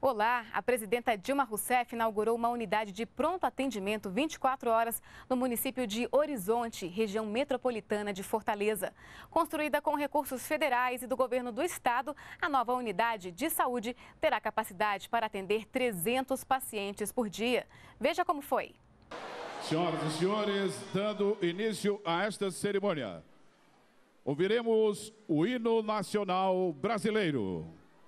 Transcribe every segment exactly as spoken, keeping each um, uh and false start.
Olá, a presidenta Dilma Rousseff inaugurou uma unidade de pronto atendimento vinte e quatro horas no município de Horizonte, região metropolitana de Fortaleza. Construída com recursos federais e do governo do estado, a nova unidade de saúde terá capacidade para atender trezentos pacientes por dia. Veja como foi. Senhoras e senhores, dando início a esta cerimônia, ouviremos o hino nacional brasileiro.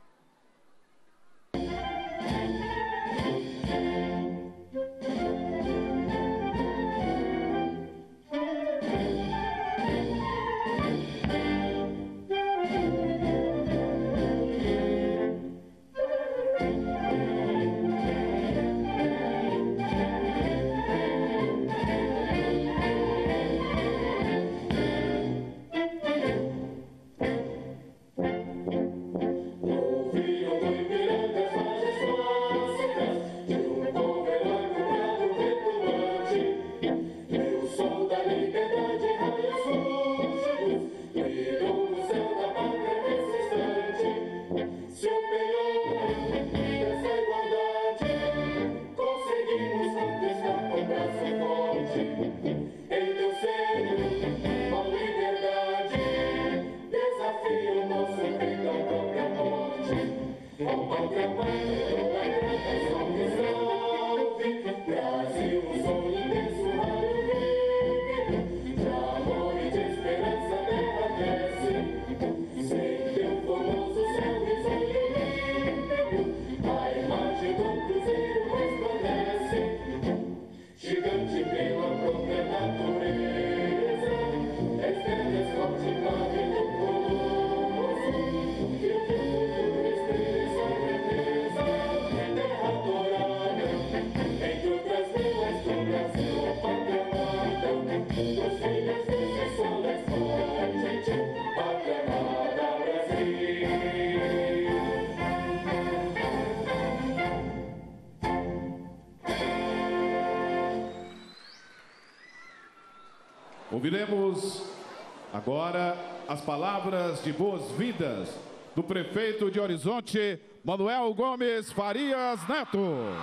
Ouviremos agora as palavras de boas-vindas do prefeito de Horizonte, Manuel Gomes Farias Neto.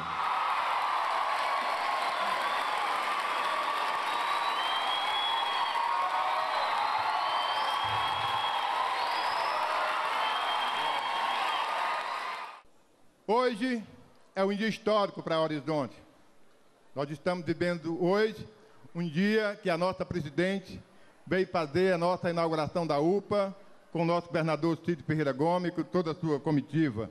Hoje é um dia histórico para Horizonte. Nós estamos vivendo hoje um dia que a nossa presidente veio fazer a nossa inauguração da U P A com o nosso governador Cid Ferreira Gomes, com toda a sua comitiva.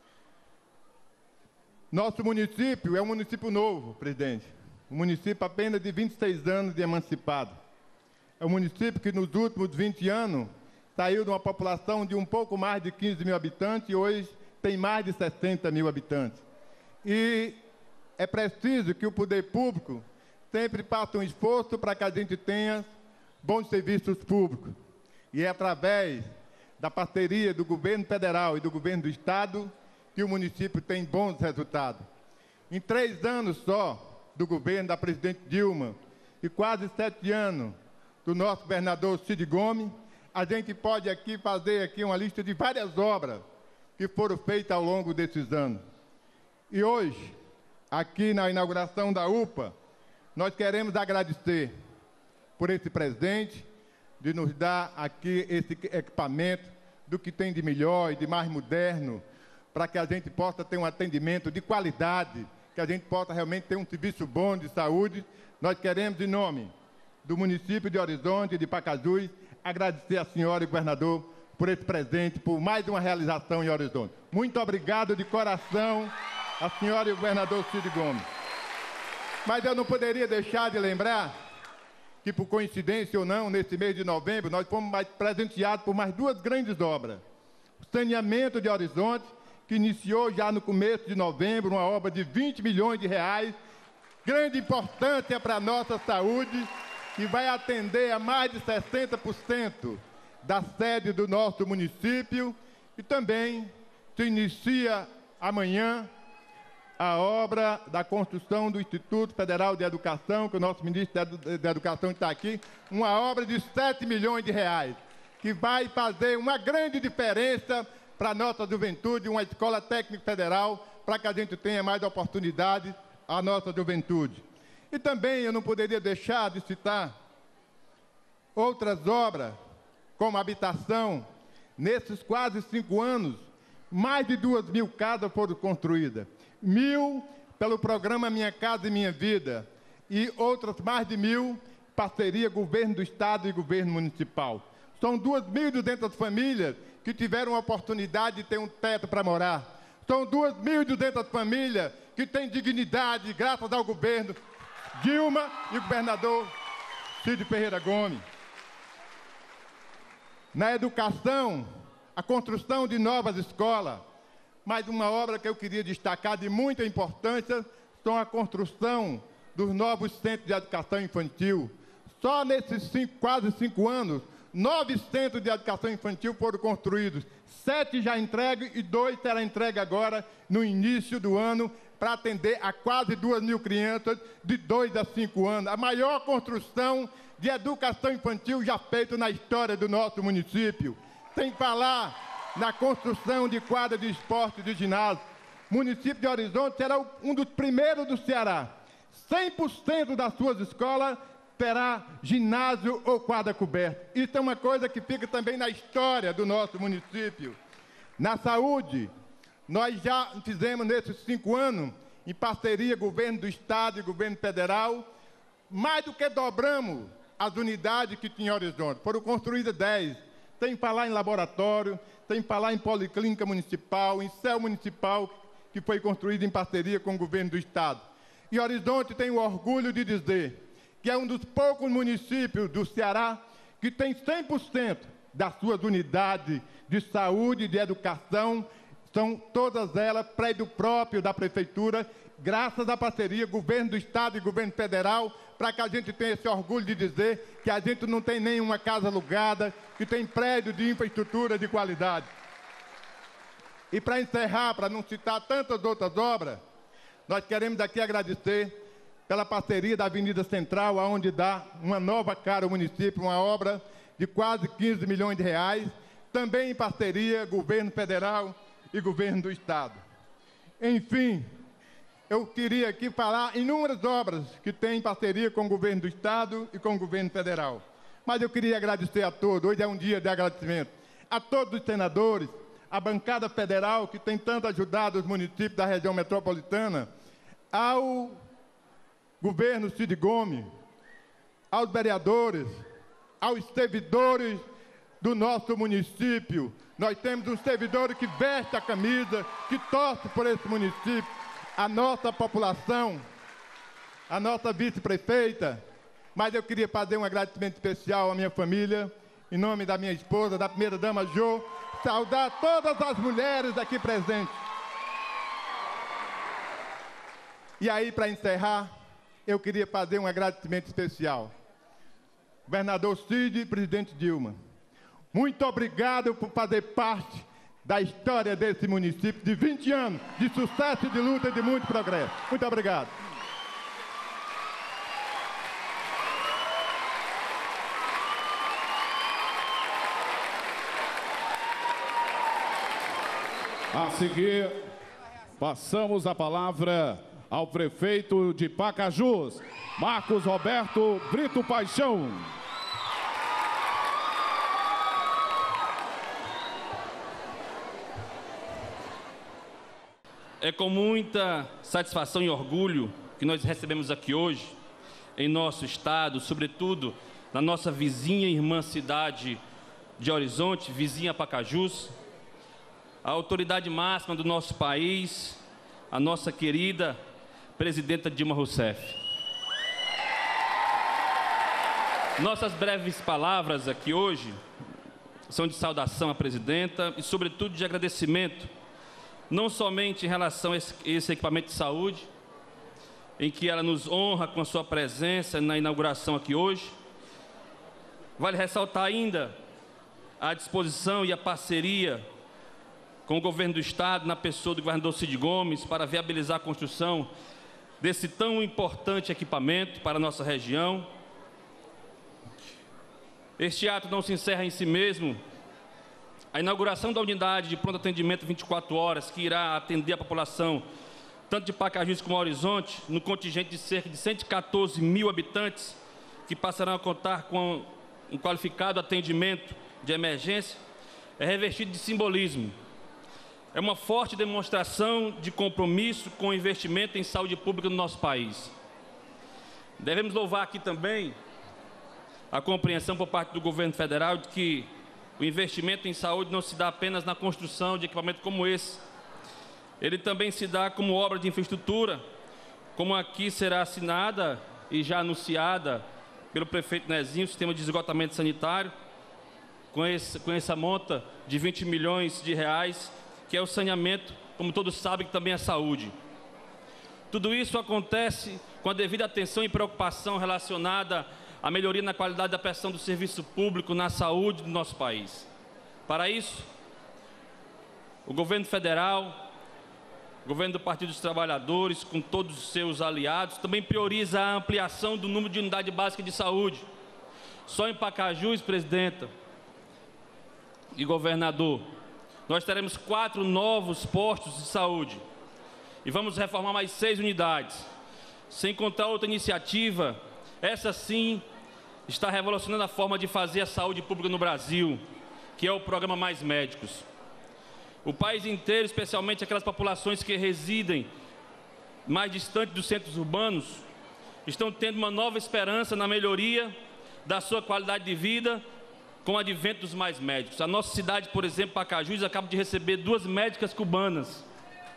Nosso município é um município novo, presidente. Um município apenas de vinte e seis anos de emancipado. É um município que nos últimos vinte anos saiu de uma população de um pouco mais de quinze mil habitantes e hoje tem mais de sessenta mil habitantes. E é preciso que o poder público sempre faça um esforço para que a gente tenha bons serviços públicos. E é através da parceria do governo federal e do governo do estado que o município tem bons resultados. Em três anos só do governo da presidente Dilma e quase sete anos do nosso governador Cid Gomes, a gente pode aqui fazer aqui uma lista de várias obras que foram feitas ao longo desses anos. E hoje, aqui na inauguração da U P A, nós queremos agradecer por esse presente, de nos dar aqui esse equipamento do que tem de melhor e de mais moderno, para que a gente possa ter um atendimento de qualidade, que a gente possa realmente ter um serviço bom de saúde. Nós queremos, em nome do município de Horizonte e de Pacajus, agradecer à senhora e governador por esse presente, por mais uma realização em Horizonte. Muito obrigado de coração à senhora e ao governador Cid Gomes. Mas eu não poderia deixar de lembrar que, por coincidência ou não, nesse mês de novembro, nós fomos mais presenteados por mais duas grandes obras. O saneamento de Horizonte, que iniciou já no começo de novembro, uma obra de vinte milhões de reais, grande importância para a nossa saúde, que vai atender a mais de sessenta por cento da sede do nosso município. E também se inicia amanhã a obra da construção do Instituto Federal de Educação, que o nosso ministro da Educação está aqui, uma obra de sete milhões de reais, que vai fazer uma grande diferença para a nossa juventude, uma escola técnica federal para que a gente tenha mais oportunidade à nossa juventude. E também eu não poderia deixar de citar outras obras, como habitação. Nesses quase cinco anos, mais de duas mil casas foram construídas. Mil pelo programa Minha Casa e Minha Vida. E outras mais de mil, parceria governo do Estado e governo municipal. São duas mil e duzentas famílias que tiveram a oportunidade de ter um teto para morar. São duas mil e duzentas famílias que têm dignidade graças ao governo Dilma e o governador Cid Ferreira Gomes. Na educação, a construção de novas escolas. Mas uma obra que eu queria destacar de muita importância são a construção dos novos centros de educação infantil. Só nesses cinco, quase cinco anos, nove centros de educação infantil foram construídos. Sete já entregues e dois serão entregues agora, no início do ano, para atender a quase duas mil crianças de dois a cinco anos. A maior construção de educação infantil já feita na história do nosso município. Sem falar na construção de quadra de esporte de ginásio. O município de Horizonte será um dos primeiros do Ceará. cem por cento das suas escolas terá ginásio ou quadra coberta. Isso é uma coisa que fica também na história do nosso município. Na saúde, nós já fizemos nesses cinco anos, em parceria governo do Estado e governo federal, mais do que dobramos as unidades que tinha em Horizonte. Foram construídas dez. Sem falar em laboratório, sem falar em policlínica municipal, em céu municipal, que foi construído em parceria com o governo do Estado. E Horizonte tem o orgulho de dizer que é um dos poucos municípios do Ceará que tem cem por cento das suas unidades de saúde e de educação, são todas elas prédio próprio da Prefeitura, graças à parceria governo do Estado e governo federal, para que a gente tenha esse orgulho de dizer que a gente não tem nenhuma casa alugada, que tem prédio de infraestrutura de qualidade. E para encerrar, para não citar tantas outras obras, nós queremos aqui agradecer pela parceria da Avenida Central, onde dá uma nova cara ao município, uma obra de quase quinze milhões de reais, também em parceria governo federal e governo do Estado. Enfim, eu queria aqui falar inúmeras obras que têm parceria com o governo do Estado e com o governo federal. Mas eu queria agradecer a todos, hoje é um dia de agradecimento, a todos os senadores, a bancada federal que tem tanto ajudado os municípios da região metropolitana, ao governo Cid Gomes, aos vereadores, aos servidores do nosso município. Nós temos um servidor que veste a camisa, que torce por esse município, a nossa população, a nossa vice-prefeita. Mas eu queria fazer um agradecimento especial à minha família, em nome da minha esposa, da primeira-dama Jo, saudar todas as mulheres aqui presentes. E aí, para encerrar, eu queria fazer um agradecimento especial. Governador Cid e presidente Dilma, muito obrigado por fazer parte da história desse município de vinte anos de sucesso, de luta e de muito progresso. Muito obrigado. A seguir, passamos a palavra ao prefeito de Pacajus, Marcos Roberto Brito Paixão. É com muita satisfação e orgulho que nós recebemos aqui hoje, em nosso estado, sobretudo na nossa vizinha e irmã cidade de Horizonte, vizinha Pacajus, a autoridade máxima do nosso país, a nossa querida presidenta Dilma Rousseff. Nossas breves palavras aqui hoje são de saudação à presidenta e, sobretudo, de agradecimento, não somente em relação a esse equipamento de saúde, em que ela nos honra com a sua presença na inauguração aqui hoje. Vale ressaltar ainda a disposição e a parceria com o governo do Estado, na pessoa do governador Cid Gomes, para viabilizar a construção desse tão importante equipamento para a nossa região. Este ato não se encerra em si mesmo, a inauguração da unidade de pronto atendimento vinte e quatro horas, que irá atender a população tanto de Pacajus como Horizonte, no contingente de cerca de cento e quatorze mil habitantes, que passarão a contar com um qualificado atendimento de emergência, é revestido de simbolismo. É uma forte demonstração de compromisso com o investimento em saúde pública no nosso país. Devemos louvar aqui também a compreensão por parte do governo federal de que o investimento em saúde não se dá apenas na construção de equipamentos como esse. Ele também se dá como obra de infraestrutura, como aqui será assinada e já anunciada pelo prefeito Nezinho, o sistema de esgotamento sanitário, com, esse, com essa monta de vinte milhões de reais, que é o saneamento, como todos sabem, que também é saúde. Tudo isso acontece com a devida atenção e preocupação relacionada à melhoria na qualidade da prestação do serviço público na saúde do nosso país. Para isso, o governo federal, o governo do Partido dos Trabalhadores, com todos os seus aliados, também prioriza a ampliação do número de unidade básica de saúde. Só em Pacajus, presidenta e governador, nós teremos quatro novos postos de saúde e vamos reformar mais seis unidades. Sem contar outra iniciativa, essa sim está revolucionando a forma de fazer a saúde pública no Brasil, que é o programa Mais Médicos. O país inteiro, especialmente aquelas populações que residem mais distante dos centros urbanos, estão tendo uma nova esperança na melhoria da sua qualidade de vida com o advento dos mais médicos. A nossa cidade, por exemplo, Pacajus, acaba de receber duas médicas cubanas,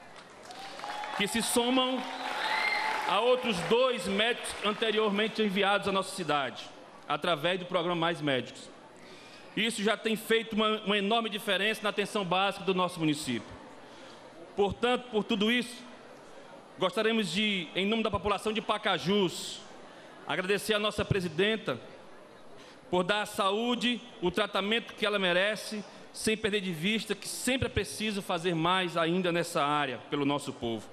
que se somam a outros dois médicos anteriormente enviados à nossa cidade, através do programa Mais Médicos. Isso já tem feito uma, uma enorme diferença na atenção básica do nosso município. Portanto, por tudo isso, gostaríamos de, em nome da população de Pacajus, agradecer a nossa presidenta por dar à saúde o tratamento que ela merece, sem perder de vista que sempre é preciso fazer mais ainda nessa área pelo nosso povo.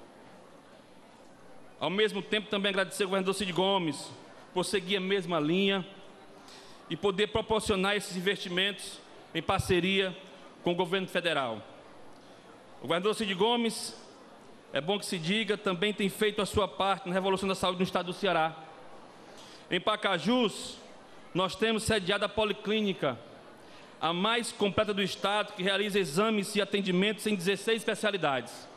Ao mesmo tempo, também agradecer ao governador Cid Gomes por seguir a mesma linha e poder proporcionar esses investimentos em parceria com o governo federal. O governador Cid Gomes, é bom que se diga, também tem feito a sua parte na Revolução da Saúde no estado do Ceará. Em Pacajus, nós temos sediado a Policlínica, a mais completa do estado, que realiza exames e atendimentos em dezesseis especialidades,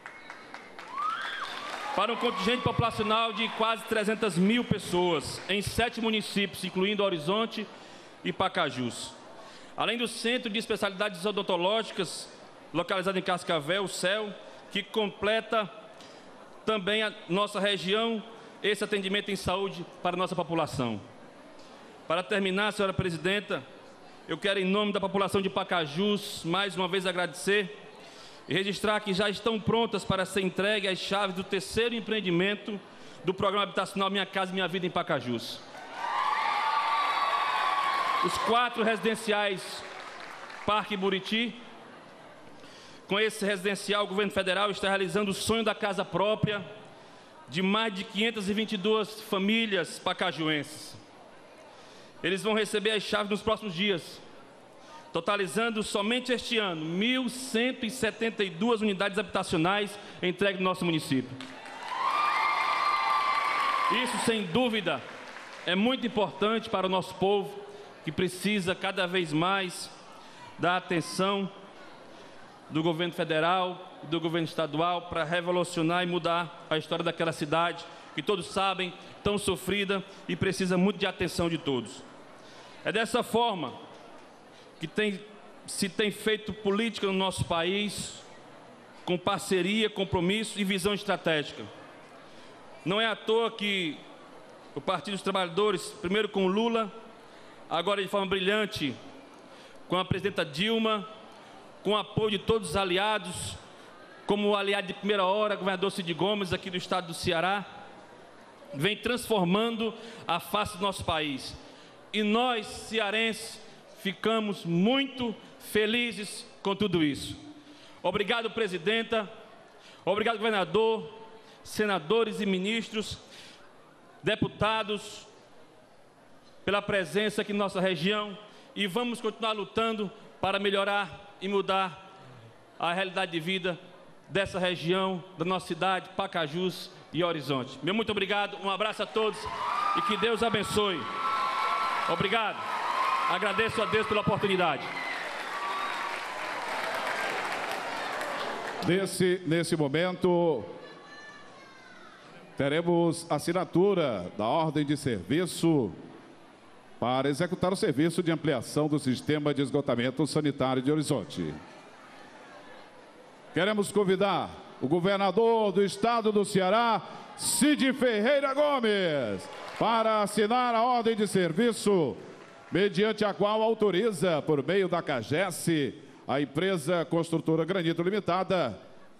para um contingente populacional de quase trezentas mil pessoas, em sete municípios, incluindo Horizonte e Pacajus. Além do Centro de Especialidades Odontológicas, localizado em Cascavel, o C E L, que completa também a nossa região, esse atendimento em saúde para a nossa população. Para terminar, senhora presidenta, eu quero, em nome da população de Pacajus, mais uma vez agradecer e registrar que já estão prontas para ser entregue as chaves do terceiro empreendimento do programa habitacional Minha Casa Minha Vida em Pacajus. Os quatro residenciais Parque Buriti. Com esse residencial, o governo federal está realizando o sonho da casa própria de mais de quinhentas e vinte e duas famílias pacajuenses. Eles vão receber as chaves nos próximos dias, totalizando somente este ano mil cento e setenta e duas unidades habitacionais entregues no nosso município. Isso, sem dúvida, é muito importante para o nosso povo, que precisa cada vez mais da atenção do governo federal e do governo estadual para revolucionar e mudar a história daquela cidade, que todos sabem, tão sofrida e precisa muito de atenção de todos. É dessa forma que tem, se tem feito política no nosso país, com parceria, compromisso e visão estratégica. Não é à toa que o Partido dos Trabalhadores, primeiro com o Lula, agora de forma brilhante com a presidenta Dilma, com o apoio de todos os aliados, como o aliado de primeira hora, governador Cid Gomes, aqui do estado do Ceará, vem transformando a face do nosso país. E nós, cearenses, ficamos muito felizes com tudo isso. Obrigado, presidenta. Obrigado, governador, senadores e ministros, deputados, pela presença aqui na nossa região e vamos continuar lutando para melhorar e mudar a realidade de vida dessa região, da nossa cidade, Pacajus e Horizonte. Meu muito obrigado, um abraço a todos e que Deus abençoe. Obrigado. Agradeço a Deus pela oportunidade. Nesse, nesse momento, teremos assinatura da ordem de serviço para executar o serviço de ampliação do sistema de esgotamento sanitário de Horizonte. Queremos convidar o governador do estado do Ceará, Cid Ferreira Gomes, para assinar a ordem de serviço, mediante a qual autoriza, por meio da CAGES, a empresa construtora Granito Limitada,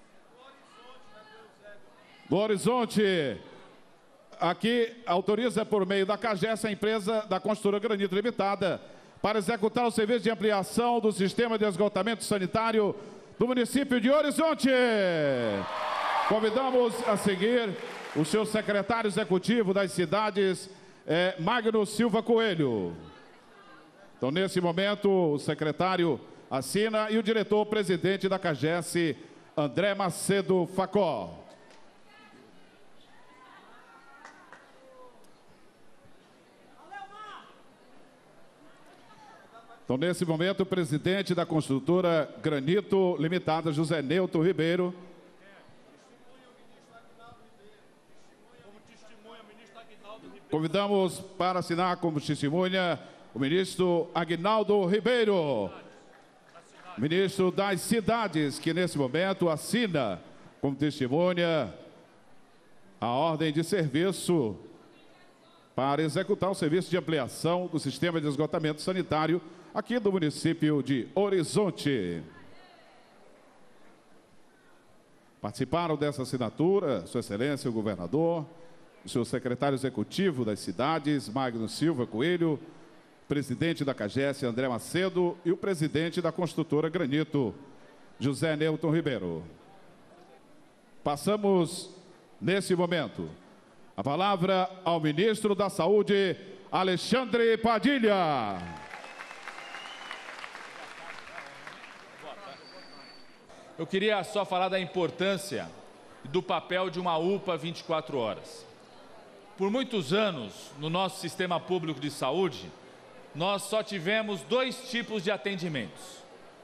do Horizonte, aqui autoriza por meio da CAGES a empresa da construtora Granito Limitada para executar o serviço de ampliação do sistema de esgotamento sanitário do município de Horizonte. Convidamos a seguir o seu secretário executivo das cidades, é, Magno Silva Coelho. Então, nesse momento, o secretário assina e o diretor-presidente da CAGES, André Macedo Facó. Então, nesse momento, o presidente da construtora Granito Limitada, José Neuton Ribeiro. Convidamos para assinar como testemunha o ministro Aguinaldo Ribeiro, ministro das Cidades, que nesse momento assina como testemunha a ordem de serviço para executar o serviço de ampliação do sistema de esgotamento sanitário aqui do município de Horizonte. Participaram dessa assinatura Sua Excelência o Governador, o seu secretário executivo das cidades, Magno Silva Coelho, presidente da CAGES, André Macedo, e o presidente da construtora Granito, José Neuton Ribeiro. Passamos, nesse momento, a palavra ao ministro da Saúde, Alexandre Padilha. Eu queria só falar da importância do papel de uma U P A vinte e quatro horas. Por muitos anos, no nosso sistema público de saúde, nós só tivemos dois tipos de atendimentos.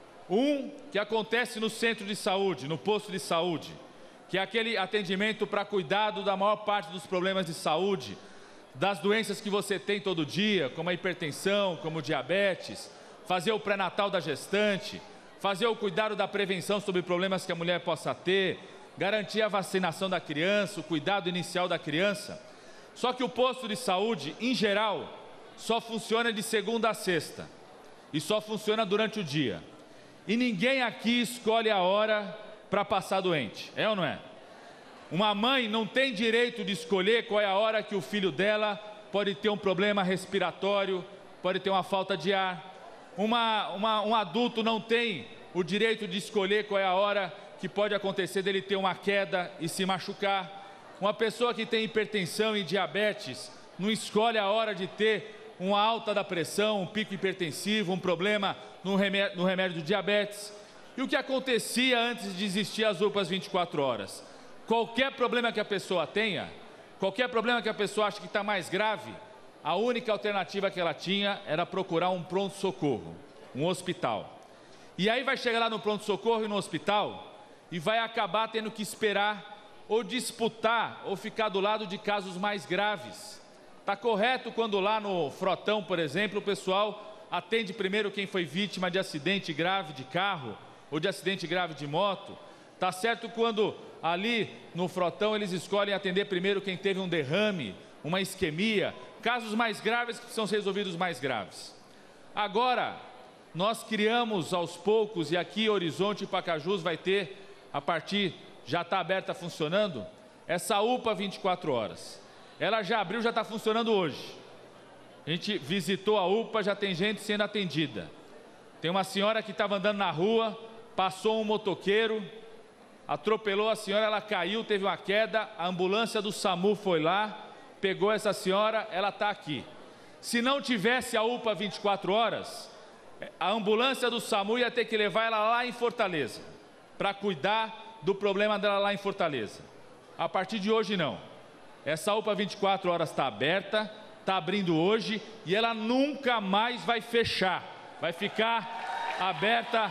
Um, que acontece no centro de saúde, no posto de saúde, que é aquele atendimento para cuidado da maior parte dos problemas de saúde, das doenças que você tem todo dia, como a hipertensão, como diabetes, fazer o pré-natal da gestante, fazer o cuidado da prevenção sobre problemas que a mulher possa ter, garantir a vacinação da criança, o cuidado inicial da criança. Só que o posto de saúde, em geral, só funciona de segunda a sexta e só funciona durante o dia. E ninguém aqui escolhe a hora para passar doente, é ou não é? Uma mãe não tem direito de escolher qual é a hora que o filho dela pode ter um problema respiratório, pode ter uma falta de ar. Uma, uma, um adulto não tem o direito de escolher qual é a hora que pode acontecer dele ter uma queda e se machucar. Uma pessoa que tem hipertensão e diabetes não escolhe a hora de ter uma alta da pressão, um pico hipertensivo, um problema no remédio, no remédio do diabetes. E o que acontecia antes de existir as U P As vinte e quatro horas? Qualquer problema que a pessoa tenha, qualquer problema que a pessoa ache que está mais grave, a única alternativa que ela tinha era procurar um pronto-socorro, um hospital. E aí vai chegar lá no pronto-socorro e no hospital e vai acabar tendo que esperar ou disputar ou ficar do lado de casos mais graves. Está correto quando lá no Frotão, por exemplo, o pessoal atende primeiro quem foi vítima de acidente grave de carro ou de acidente grave de moto. Está certo quando ali no Frotão eles escolhem atender primeiro quem teve um derrame, uma isquemia, casos mais graves que precisam ser resolvidos mais graves. Agora, nós criamos aos poucos, e aqui Horizonte e Pacajus vai ter, a partir, já está aberta, funcionando, essa U P A vinte e quatro horas. Ela já abriu, já está funcionando hoje. A gente visitou a U P A, já tem gente sendo atendida. Tem uma senhora que estava andando na rua, passou um motoqueiro, atropelou a senhora, ela caiu, teve uma queda, a ambulância do SAMU foi lá, pegou essa senhora, ela está aqui. Se não tivesse a U P A vinte e quatro horas, a ambulância do SAMU ia ter que levar ela lá em Fortaleza, para cuidar do problema dela lá em Fortaleza. A partir de hoje, não. Essa U P A vinte e quatro horas está aberta, está abrindo hoje e ela nunca mais vai fechar. Vai ficar aberta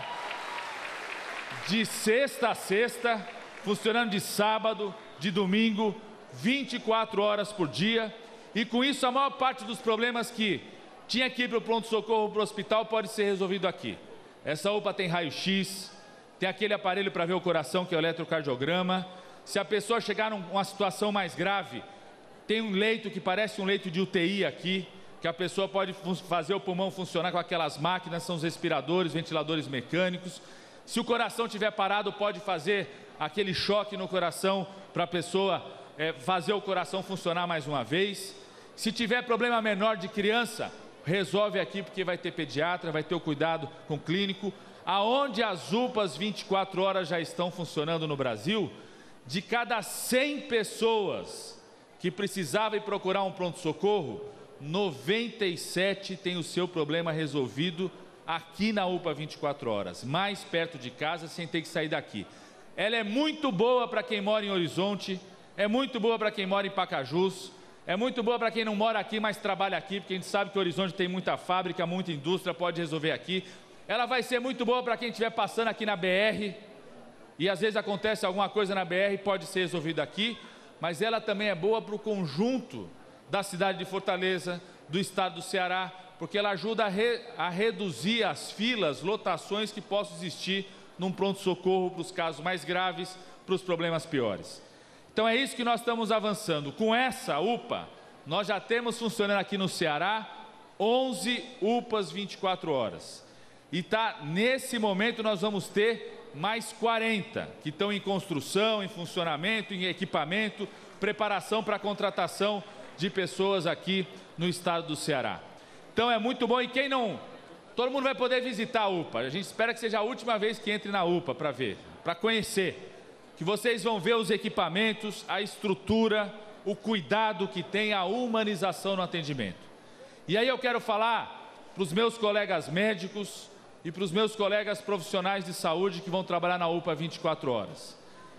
de sexta a sexta, funcionando de sábado, de domingo, vinte e quatro horas por dia. E com isso, a maior parte dos problemas que tinha que ir para o pronto-socorro, para o hospital, pode ser resolvido aqui. Essa U P A tem raio-x, tem aquele aparelho para ver o coração, que é o eletrocardiograma. Se a pessoa chegar numa situação mais grave, tem um leito que parece um leito de U T I aqui, que a pessoa pode fazer o pulmão funcionar com aquelas máquinas, são os respiradores, ventiladores mecânicos. Se o coração estiver parado, pode fazer aquele choque no coração para a pessoa é, fazer o coração funcionar mais uma vez. Se tiver problema menor de criança, resolve aqui, porque vai ter pediatra, vai ter o cuidado com o clínico. Aonde as U P As vinte e quatro horas já estão funcionando no Brasil, de cada cem pessoas que precisavam ir procurar um pronto-socorro, noventa e sete tem o seu problema resolvido aqui na U P A vinte e quatro horas, mais perto de casa, sem ter que sair daqui. Ela é muito boa para quem mora em Horizonte, é muito boa para quem mora em Pacajus, é muito boa para quem não mora aqui, mas trabalha aqui, porque a gente sabe que Horizonte tem muita fábrica, muita indústria, pode resolver aqui. Ela vai ser muito boa para quem estiver passando aqui na B R, e às vezes acontece alguma coisa na B R, pode ser resolvido aqui, mas ela também é boa para o conjunto da cidade de Fortaleza, do estado do Ceará, porque ela ajuda a, re, a reduzir as filas, lotações que possam existir num pronto-socorro para os casos mais graves, para os problemas piores. Então é isso que nós estamos avançando. Com essa U P A, nós já temos funcionando aqui no Ceará onze U P As vinte e quatro horas. E tá, nesse momento nós vamos ter mais quarenta, que estão em construção, em funcionamento, em equipamento, preparação para a contratação de pessoas aqui no estado do Ceará. Então é muito bom, e quem não... Todo mundo vai poder visitar a U P A, a gente espera que seja a última vez que entre na U P A para ver, para conhecer, que vocês vão ver os equipamentos, a estrutura, o cuidado que tem, a humanização no atendimento. E aí eu quero falar para os meus colegas médicos e para os meus colegas profissionais de saúde que vão trabalhar na U P A vinte e quatro horas.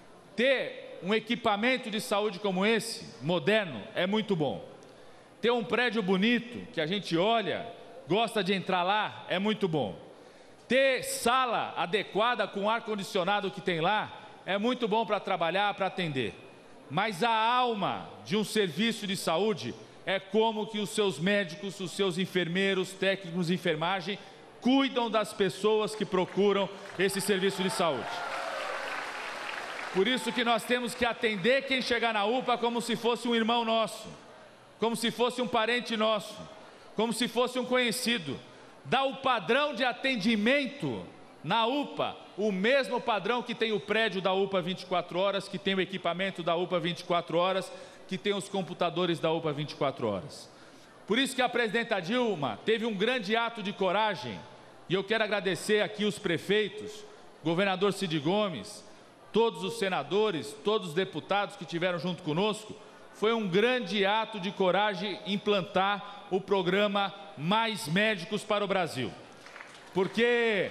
Ter um equipamento de saúde como esse, moderno, é muito bom. Ter um prédio bonito, que a gente olha, gosta de entrar lá, é muito bom. Ter sala adequada com o ar-condicionado que tem lá, é muito bom para trabalhar, para atender. Mas a alma de um serviço de saúde é como que os seus médicos, os seus enfermeiros, técnicos de enfermagem, cuidam das pessoas que procuram esse serviço de saúde. Por isso que nós temos que atender quem chegar na U P A como se fosse um irmão nosso, como se fosse um parente nosso, como se fosse um conhecido. Dar o padrão de atendimento na U P A, o mesmo padrão que tem o prédio da U P A vinte e quatro horas, que tem o equipamento da U P A vinte e quatro horas, que tem os computadores da U P A vinte e quatro horas. Por isso que a presidenta Dilma teve um grande ato de coragem, e eu quero agradecer aqui os prefeitos, governador Cid Gomes, todos os senadores, todos os deputados que estiveram junto conosco. Foi um grande ato de coragem implantar o programa Mais Médicos para o Brasil. Porque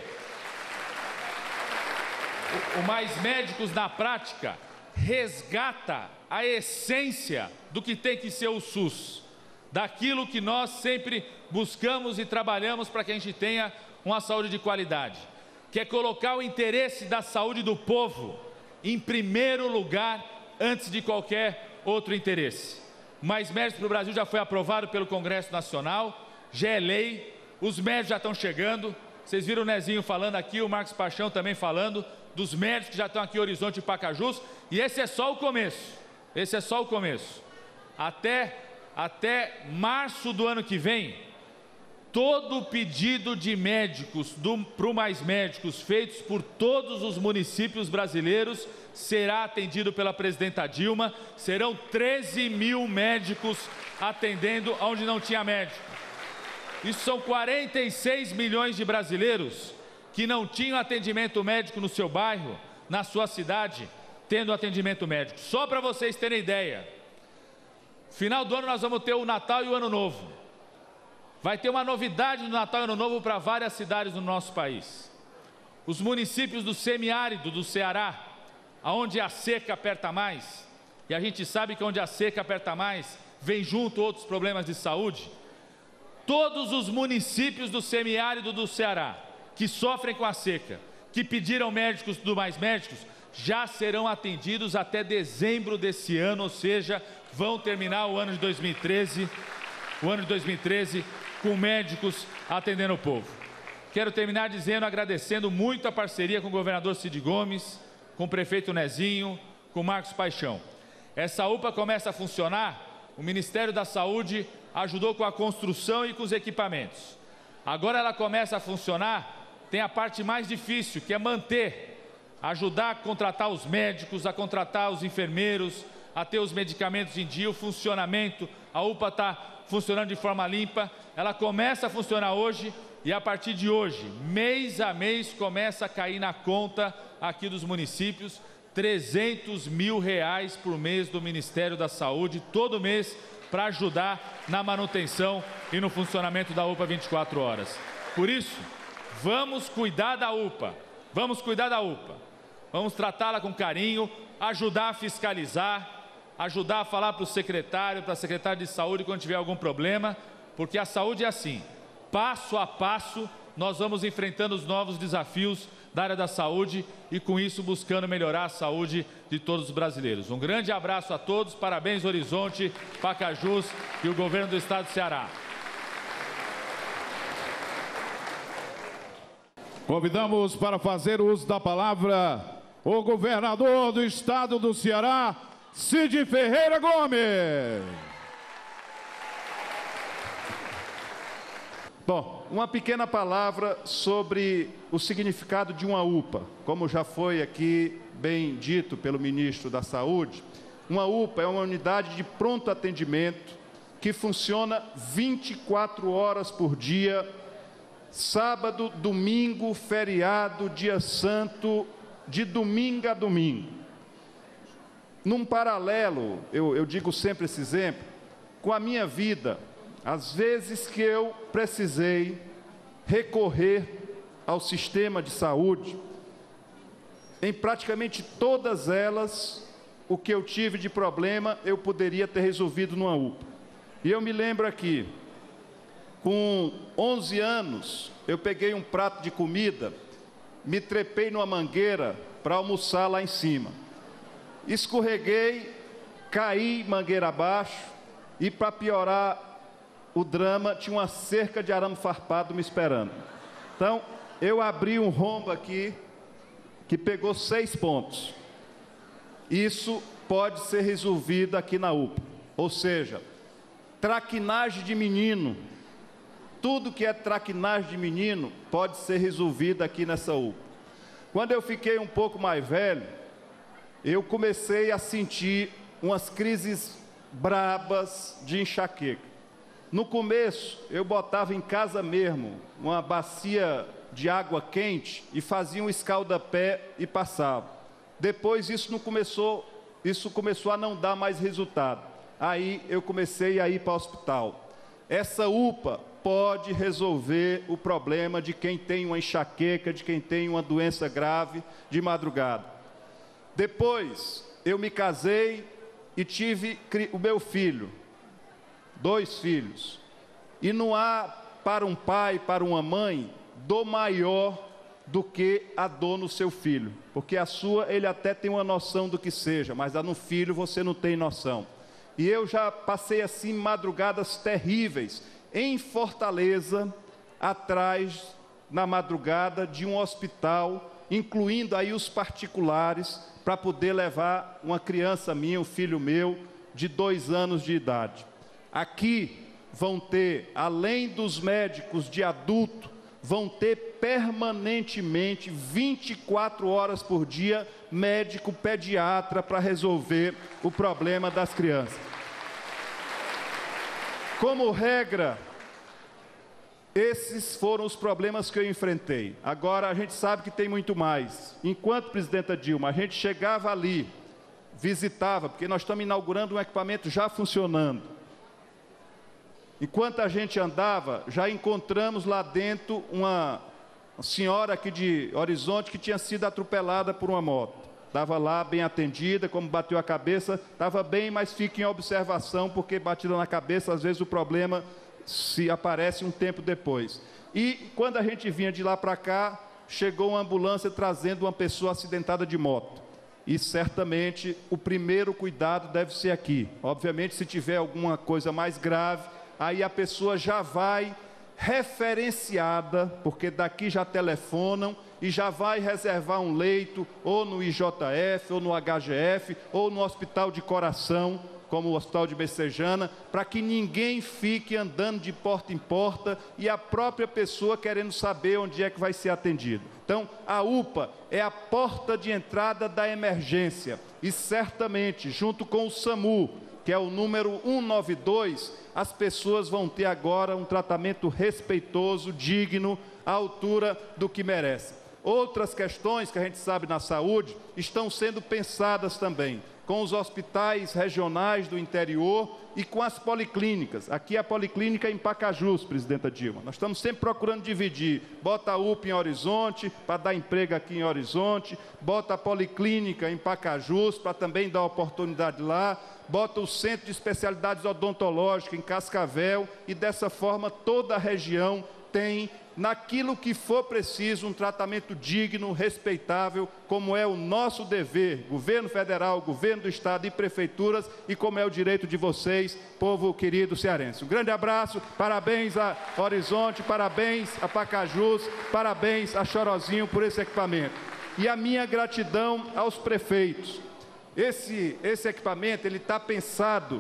o Mais Médicos, na prática, resgata a essência do que tem que ser o SUS, daquilo que nós sempre buscamos e trabalhamos para que a gente tenha uma saúde de qualidade, que é colocar o interesse da saúde do povo em primeiro lugar, antes de qualquer outro interesse. Mais Médicos para o Brasil já foi aprovado pelo Congresso Nacional, já é lei, os médicos já estão chegando, vocês viram o Nezinho falando aqui, o Marcos Paixão também falando, dos médicos que já estão aqui em Horizonte e Pacajus, e esse é só o começo, esse é só o começo. Até, até março do ano que vem, todo o pedido de médicos para o Mais Médicos feitos por todos os municípios brasileiros será atendido pela presidenta Dilma. Serão treze mil médicos atendendo onde não tinha médico. Isso são quarenta e seis milhões de brasileiros que não tinham atendimento médico no seu bairro, na sua cidade, tendo atendimento médico. Só para vocês terem ideia, final do ano nós vamos ter o Natal e o Ano Novo. vai ter uma novidade no Natal e Ano Novo para várias cidades do nosso país. Os municípios do semiárido do Ceará, onde a seca aperta mais, e a gente sabe que onde a seca aperta mais, vem junto outros problemas de saúde. Todos os municípios do semiárido do Ceará que sofrem com a seca, que pediram médicos e tudo mais médicos, já serão atendidos até dezembro desse ano, ou seja, vão terminar o ano de dois mil e treze, o ano de dois mil e treze com médicos atendendo o povo. Quero terminar dizendo, agradecendo muito a parceria com o governador Cid Gomes, com o prefeito Nezinho, com o Marcos Paixão. Essa U P A começa a funcionar, o Ministério da Saúde ajudou com a construção e com os equipamentos. Agora ela começa a funcionar, tem a parte mais difícil, que é manter, ajudar a contratar os médicos, a contratar os enfermeiros, a ter os medicamentos em dia, o funcionamento. A U P A está funcionando de forma limpa, ela começa a funcionar hoje e a partir de hoje, mês a mês, começa a cair na conta aqui dos municípios, trezentos mil reais por mês do Ministério da Saúde, todo mês, para ajudar na manutenção e no funcionamento da U P A vinte e quatro horas. Por isso, vamos cuidar da U P A, vamos cuidar da U P A, vamos tratá-la com carinho, ajudar a fiscalizar, ajudar a falar para o secretário, para a secretária de saúde quando tiver algum problema, porque a saúde é assim, passo a passo, nós vamos enfrentando os novos desafios da área da saúde e com isso buscando melhorar a saúde de todos os brasileiros. Um grande abraço a todos, parabéns Horizonte, Pacajus e o governo do estado do Ceará. Convidamos para fazer uso da palavra o governador do estado do Ceará, Cid Ferreira Gomes. Bom, uma pequena palavra sobre o significado de uma U P A. Como já foi aqui bem dito pelo ministro da Saúde, uma U P A é uma unidade de pronto atendimento que funciona vinte e quatro horas por dia, sábado, domingo, feriado, dia santo, de domingo a domingo. Num paralelo, eu, eu digo sempre esse exemplo, com a minha vida, às vezes que eu precisei recorrer ao sistema de saúde, em praticamente todas elas, o que eu tive de problema, eu poderia ter resolvido numa U P A. E eu me lembro aqui, com onze anos, eu peguei um prato de comida, me trepei numa mangueira para almoçar lá em cima. Escorreguei, caí mangueira abaixo e, para piorar o drama, tinha uma cerca de arame farpado me esperando. Então, eu abri um rombo aqui que pegou seis pontos. Isso pode ser resolvido aqui na U P A. Ou seja, traquinagem de menino, tudo que é traquinagem de menino pode ser resolvido aqui nessa U P A. Quando eu fiquei um pouco mais velho, eu comecei a sentir umas crises brabas de enxaqueca. No começo, eu botava em casa mesmo uma bacia de água quente e fazia um escalda-pé e passava. Depois isso não começou, isso começou a não dar mais resultado. Aí eu comecei a ir para o hospital. Essa U P A pode resolver o problema de quem tem uma enxaqueca, de quem tem uma doença grave de madrugada. Depois, eu me casei e tive o meu filho, dois filhos. E não há para um pai, para uma mãe, dor maior do que a dor no seu filho. Porque a sua, ele até tem uma noção do que seja, mas a no filho você não tem noção. E eu já passei assim madrugadas terríveis, em Fortaleza, atrás, na madrugada, de um hospital, incluindo aí os particulares, para poder levar uma criança minha, um filho meu, de dois anos de idade. Aqui vão ter, além dos médicos de adulto, vão ter permanentemente, vinte e quatro horas por dia, médico pediatra para resolver o problema das crianças. Como regra, esses foram os problemas que eu enfrentei. Agora, a gente sabe que tem muito mais. Enquanto presidenta Dilma, a gente chegava ali, visitava, porque nós estamos inaugurando um equipamento já funcionando. Enquanto a gente andava, já encontramos lá dentro uma senhora aqui de Horizonte que tinha sido atropelada por uma moto. Estava lá bem atendida, como bateu a cabeça, estava bem, mas fica em observação, porque batida na cabeça, às vezes o problema se aparece um tempo depois. E quando a gente vinha de lá para cá, chegou uma ambulância trazendo uma pessoa acidentada de moto. E certamente o primeiro cuidado deve ser aqui. Obviamente, se tiver alguma coisa mais grave, aí a pessoa já vai referenciada, porque daqui já telefonam e já vai reservar um leito ou no I J F, ou no H G F, ou no Hospital de Coração, como o Hospital de Messejana, para que ninguém fique andando de porta em porta e a própria pessoa querendo saber onde é que vai ser atendido. Então, a U P A é a porta de entrada da emergência e certamente, junto com o SAMU, que é o número cento e noventa e dois, as pessoas vão ter agora um tratamento respeitoso, digno, à altura do que merecem. Outras questões que a gente sabe na saúde estão sendo pensadas também, com os hospitais regionais do interior e com as policlínicas. Aqui a policlínica em Pacajus, presidenta Dilma. Nós estamos sempre procurando dividir. Bota a U P A em Horizonte, para dar emprego aqui em Horizonte. Bota a policlínica em Pacajus, para também dar oportunidade lá. Bota o Centro de Especialidades Odontológicas em Cascavel. E dessa forma toda a região tem, naquilo que for preciso, um tratamento digno, respeitável, como é o nosso dever, governo federal, governo do estado e prefeituras, e como é o direito de vocês, povo querido cearense. Um grande abraço, parabéns a Horizonte, parabéns a Pacajus, parabéns a Chorozinho por esse equipamento. E a minha gratidão aos prefeitos. Esse, esse equipamento, ele está pensado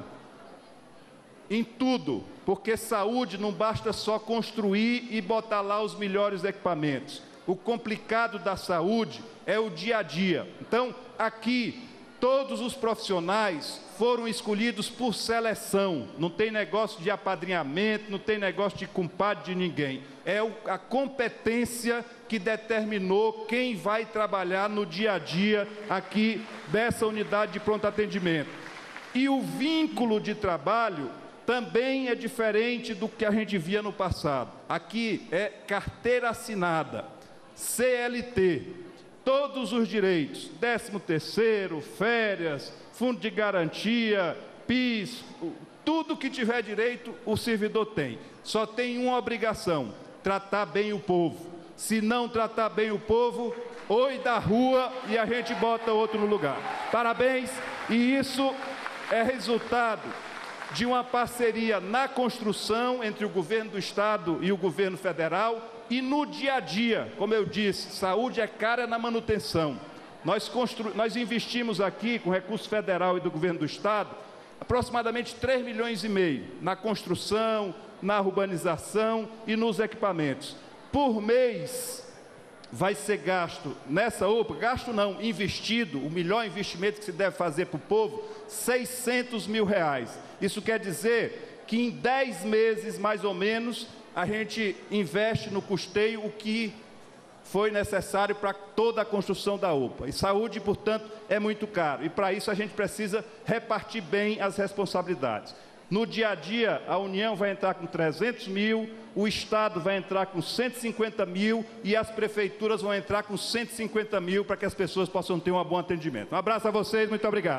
em tudo, porque saúde não basta só construir e botar lá os melhores equipamentos. O complicado da saúde é o dia a dia. Então, aqui, todos os profissionais foram escolhidos por seleção. Não tem negócio de apadrinhamento, não tem negócio de compadre de ninguém. É a competência que determinou quem vai trabalhar no dia a dia aqui dessa unidade de pronto atendimento. E o vínculo de trabalho também é diferente do que a gente via no passado. Aqui é carteira assinada, C L T, todos os direitos, décimo terceiro, férias, fundo de garantia, P I S, tudo que tiver direito o servidor tem. Só tem uma obrigação, tratar bem o povo. Se não tratar bem o povo, oi da rua e a gente bota outro no lugar. Parabéns, e isso é resultado de uma parceria na construção entre o governo do estado e o governo federal e no dia a dia. Como eu disse, saúde é cara na manutenção. Nós, constru... Nós investimos aqui, com recurso federal e do governo do estado, aproximadamente três milhões e meio na construção, na urbanização e nos equipamentos. Por mês vai ser gasto nessa U P A, gasto não, investido, o melhor investimento que se deve fazer para o povo, seiscentos mil reais. Isso quer dizer que em dez meses, mais ou menos, a gente investe no custeio o que foi necessário para toda a construção da U P A. E saúde, portanto, é muito caro. E para isso a gente precisa repartir bem as responsabilidades. No dia a dia, a União vai entrar com trezentos mil, o Estado vai entrar com cento e cinquenta mil e as prefeituras vão entrar com cento e cinquenta mil para que as pessoas possam ter um bom atendimento. Um abraço a vocês, muito obrigado.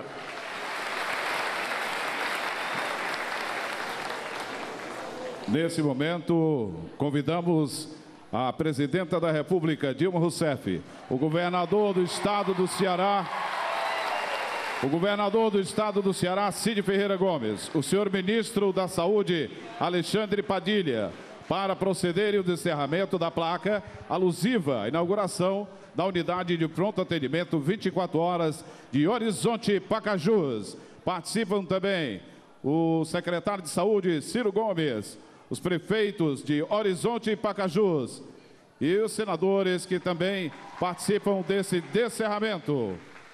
Nesse momento, convidamos a Presidenta da República, Dilma Rousseff, o governador do Estado do Ceará, o governador do Estado do Ceará, Cid Ferreira Gomes, o senhor Ministro da Saúde, Alexandre Padilha, para procederem o encerramento da placa alusiva à inauguração da unidade de pronto atendimento vinte e quatro horas de Horizonte Pacajus. Participam também o secretário de Saúde, Ciro Gomes, os prefeitos de Horizonte e Pacajus e os senadores que também participam desse encerramento.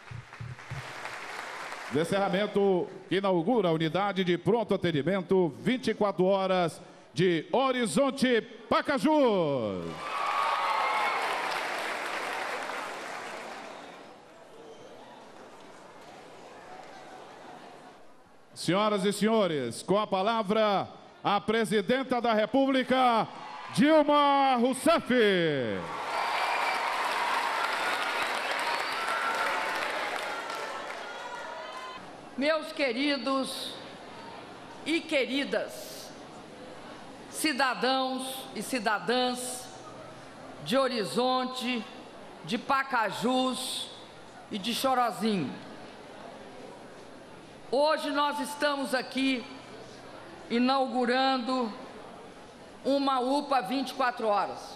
Encerramento que inaugura a unidade de pronto atendimento vinte e quatro horas de Horizonte Pacajus. Senhoras e senhores, com a palavra, a presidenta da República, Dilma Rousseff. Meus queridos e queridas cidadãos e cidadãs de Horizonte, de Pacajus e de Chorozinho, hoje nós estamos aqui inaugurando uma U P A vinte e quatro horas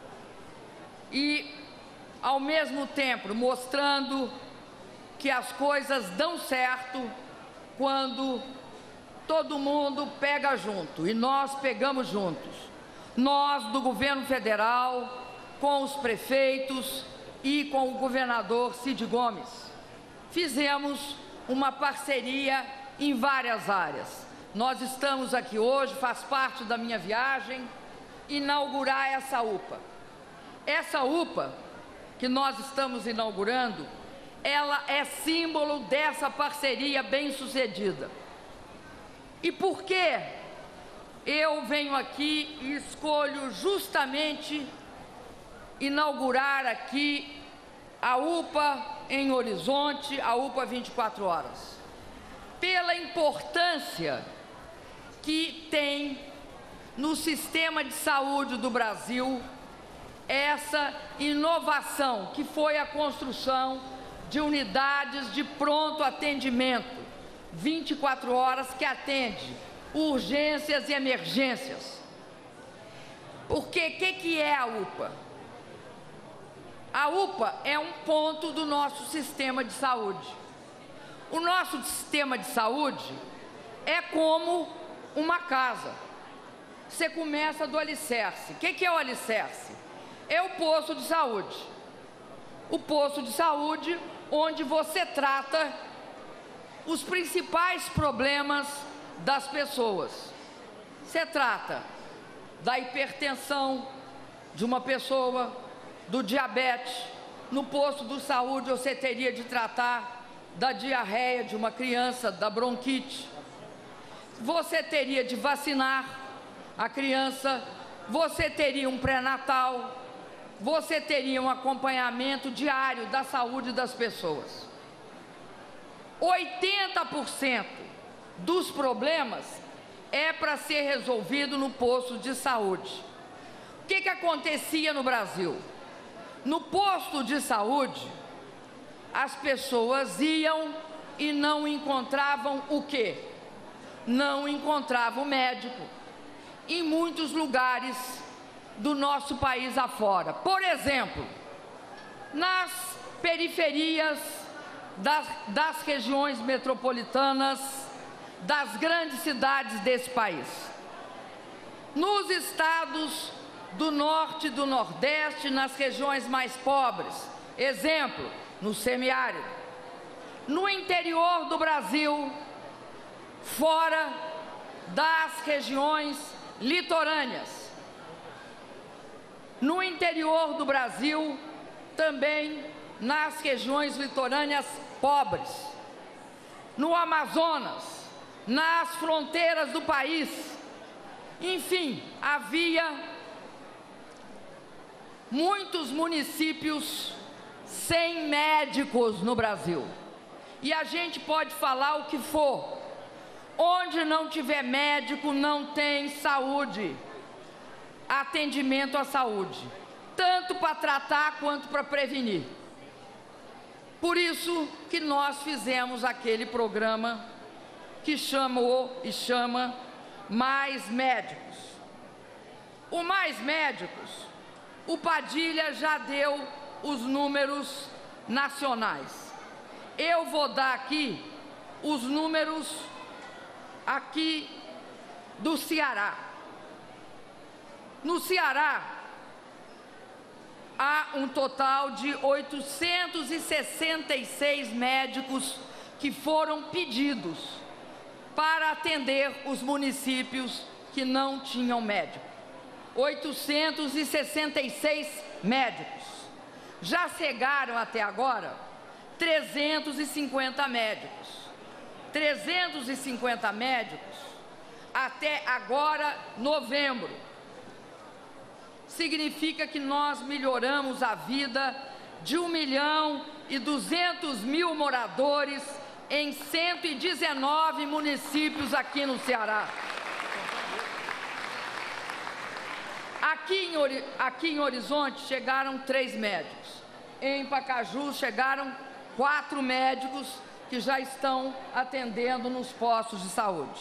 e, ao mesmo tempo, mostrando que as coisas dão certo quando todo mundo pega junto, e nós pegamos juntos. Nós, do governo federal, com os prefeitos e com o governador Cid Gomes, fizemos uma parceria em várias áreas. Nós estamos aqui hoje, faz parte da minha viagem, inaugurar essa U P A. Essa U P A que nós estamos inaugurando, ela é símbolo dessa parceria bem-sucedida. E por que eu venho aqui e escolho justamente inaugurar aqui a U P A em Horizonte, a U P A vinte e quatro horas? Pela importância que tem no sistema de saúde do Brasil essa inovação que foi a construção de unidades de pronto atendimento, vinte e quatro horas, que atende urgências e emergências. Porque o que, que é a U P A? A U P A é um ponto do nosso sistema de saúde. O nosso sistema de saúde é como uma casa. Você começa do alicerce. O que, que é o alicerce? É o posto de saúde. O posto de saúde onde você trata os principais problemas das pessoas. Você trata da hipertensão de uma pessoa, do diabetes. No posto de saúde você teria de tratar da diarreia de uma criança, da bronquite. Você teria de vacinar a criança, você teria um pré-natal, você teria um acompanhamento diário da saúde das pessoas. oitenta por cento dos problemas é para ser resolvido no posto de saúde. O que, que acontecia no Brasil? No posto de saúde, as pessoas iam e não encontravam o quê? Não encontravam médico. Em muitos lugares do nosso país afora. Por exemplo, nas periferias das, das regiões metropolitanas, das grandes cidades desse país. Nos estados do norte e do nordeste, nas regiões mais pobres, exemplo, no semiárido. No interior do Brasil, fora das regiões litorâneas. No interior do Brasil, também nas regiões litorâneas pobres. No Amazonas, nas fronteiras do país. Enfim, havia muitos municípios sem médicos no Brasil. E a gente pode falar o que for. Onde não tiver médico, não tem saúde. Atendimento à saúde, tanto para tratar quanto para prevenir. Por isso que nós fizemos aquele programa que chamou e chama Mais Médicos. O Mais Médicos, o Padilha já deu os números nacionais. Eu vou dar aqui os números aqui do Ceará. No Ceará, há um total de oitocentos e sessenta e seis médicos que foram pedidos para atender os municípios que não tinham médico. oitocentos e sessenta e seis médicos. Já chegaram até agora trezentos e cinquenta médicos. trezentos e cinquenta médicos até agora, novembro. Significa que nós melhoramos a vida de um milhão e duzentos mil moradores em cento e dezenove municípios aqui no Ceará. Aqui em, Ori aqui em Horizonte chegaram três médicos. Em Pacaju chegaram quatro médicos que já estão atendendo nos postos de saúde.